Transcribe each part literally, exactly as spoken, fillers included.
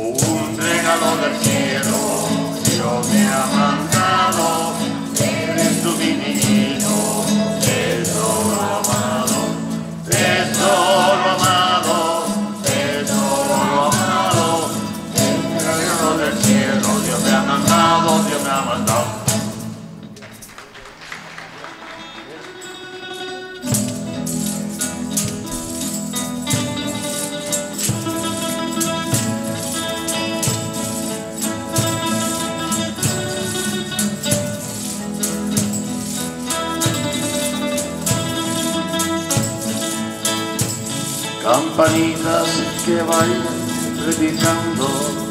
un regalo del cielo, Dios me ha mandado, eres tu mi niño, tesoro amado, tesoro amado, tesoro amado, un regalo del cielo, Dios me ha mandado, Dios me ha mandado. Campanitas que bailan repicando,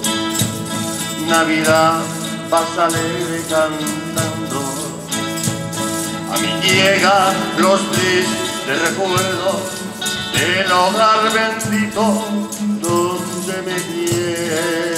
Navidad pasa alegre cantando. A mí llegan los tristes recuerdos del hogar bendito donde me quiere.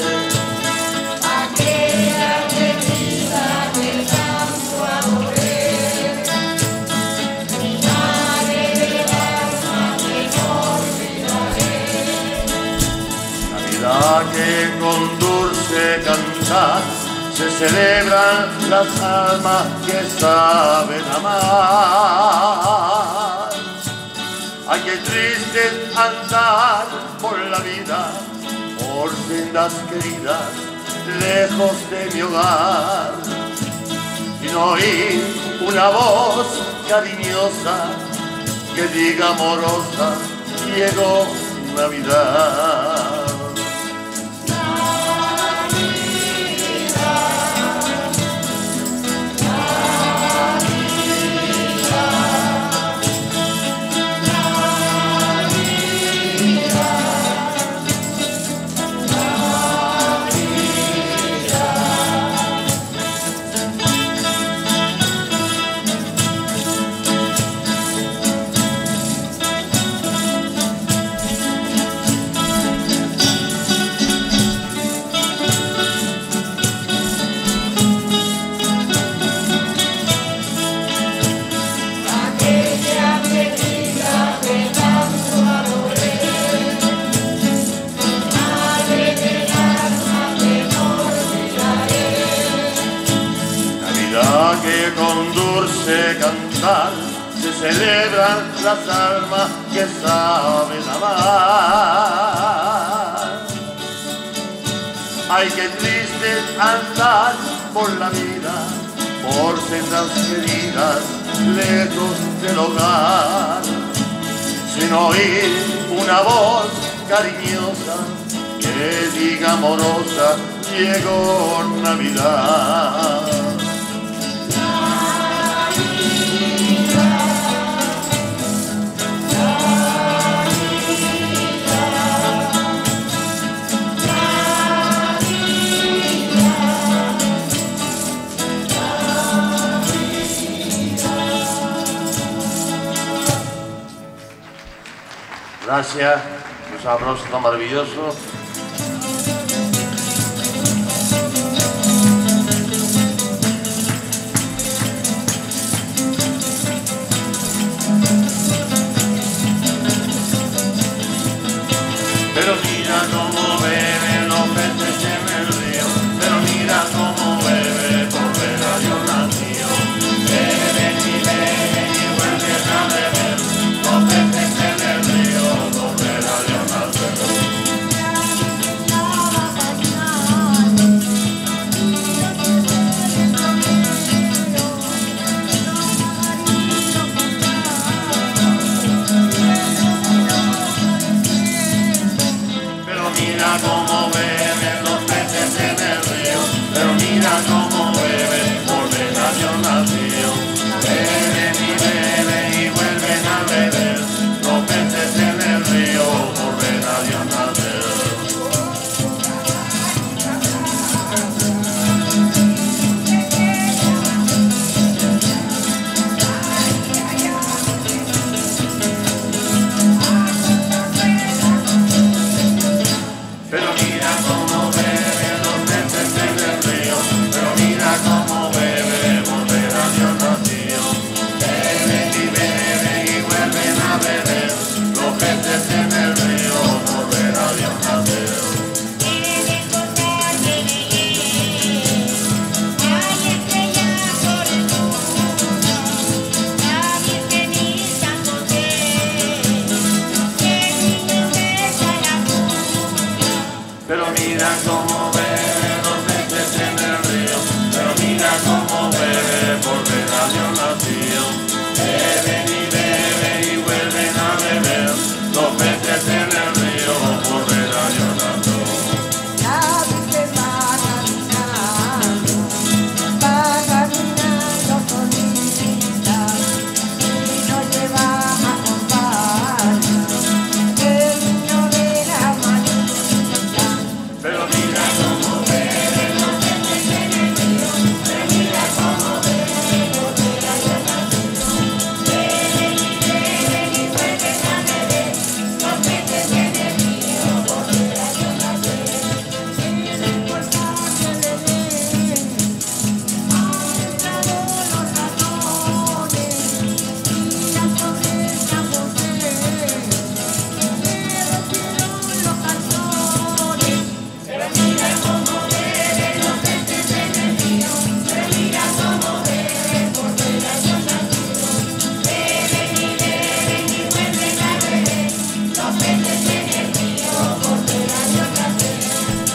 Aquella avenida del campo adoré, mi madre del alma que no olvidaré. Navidad que con dulce cantar se celebran las almas que saben amar. Ay, qué triste es andar por la vida, por sendas queridas, lejos de mi hogar, sin oír una voz cariñosa que diga amorosa, llegó Navidad. Que con dulce cantar se celebran las almas que saben amar. Ay, qué triste andar por la vida, por sendas queridas, lejos del hogar, sin oír una voz cariñosa que diga amorosa, llegó Navidad. Gracias, un aplauso tan maravilloso. Pero mira cómo beben los peces en el río, pero mira cómo bebe por ver a Dios nacido. Beben y beben y vuelven a beber los peces en el río por ver a Dios nacer. Pero mira cómo beben los peces en el río, pero mira cómo beben por ver a Dios nacido. Beben y beben y vuelven a beber los peces en el río por ver a Dios nacer. Pero mira cómo beben los peces en el río, pero mira cómo beben por ver a Dios nacido. Beben y beben y vuelven a beber los peces en el río por ver a Dios nacer. Pero mira cómo beben los peces en el río, pero mira cómo bebe por ver a Dios nacido. Beben y beben y vuelven a beber los peces en el río por ver a Dios nacido. La Virgen va caminando, va caminando solita y nos lleva a acompañar el niño de la manita. Pero mira cómo beben los peces en el río, pero mira cómo beben por ver a Dios nacido. Beben y beben y vuelven a beber los peces en el río por ver a Dios nacido. Pero mira cómo beben los peces en el río, pero mira cómo beben por ver a Dios nacido. Beben y beben y vuelven a beber los peces en el río por ver a Dios nacido.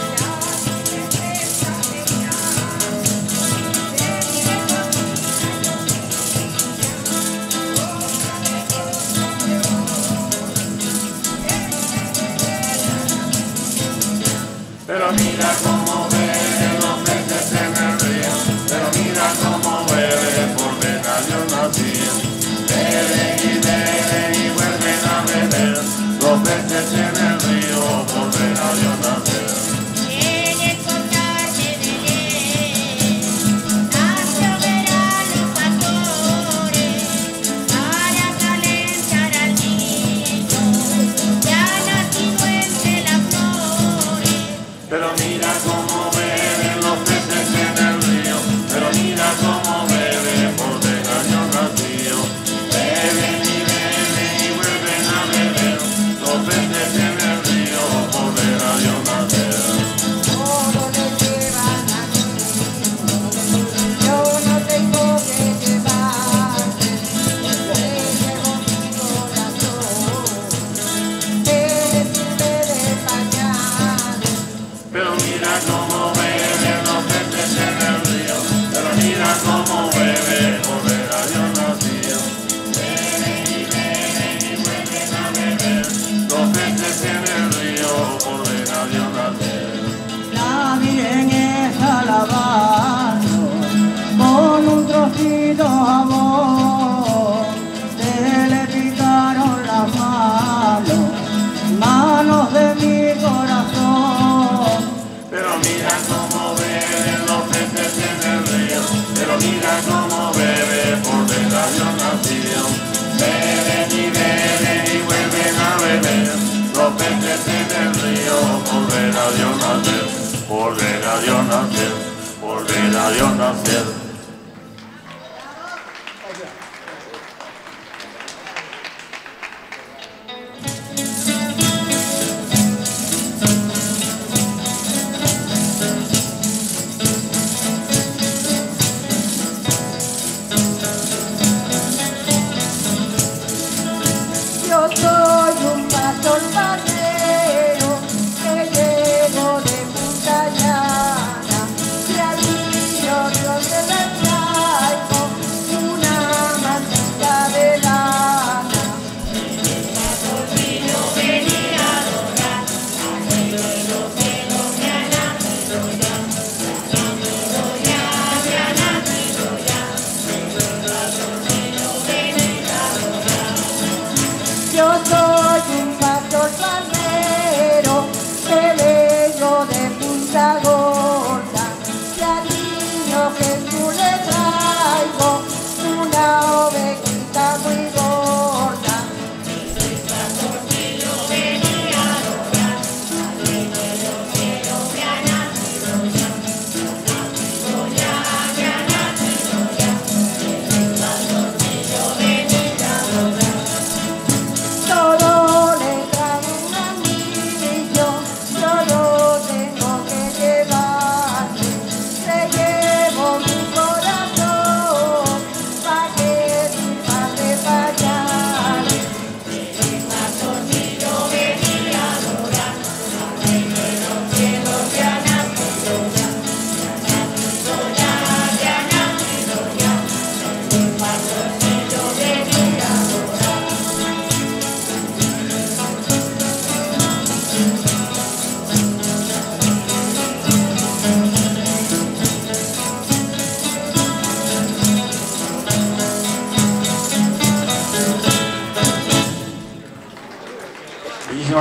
Pero mira cómo beben los peces en el río, pero mira cómo beben por ver a Dios nacido. Beben y beben y vuelven a beber los peces en el río por ver a Dios nacido. En el portal de Belén nació verano pastores para calentar al niño ya nacido entre las flores. Pero mira cómo beben los peces en el río, pero mira cómo beben por ver a Dios nacido. Beben y beben y vuelven a beber los peces en el río por ver a Dios nacido. Todo le llevan a mí, yo no tengo que llevarte, te llevo mi corazón, te sirve de pañales. Pero mira cómo beben los peces en el río, pero mira cómo beben por ver a Dios nacido. Beben y beben y vuelven a beber los peces en el río por ver a Dios nacido. La Virgen está lavando con un trocito de amor, se le picaron las manos, manos de mi corazón. Pero mira cómo beben los peces en el río, pero mira cómo beben por ver a Dios nacido. Beben y beben y vuelven a beber los peces en el río por ver a Dios nacer, por ver a Dios nacer, por ver a Dios nacer. Yo soy un pastor parrero que llego de Punta Llana, y al niño Dios de la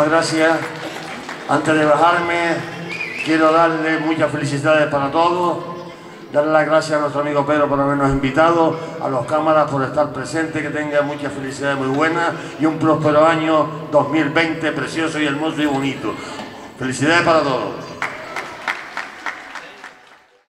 muchísimas gracias. Antes de bajarme, quiero darle muchas felicidades para todos. Darle las gracias a nuestro amigo Pedro por habernos invitado, a los cámaras por estar presentes, que tengan muchas felicidades muy buenas y un próspero año dos mil veinte precioso y hermoso y bonito. Felicidades para todos.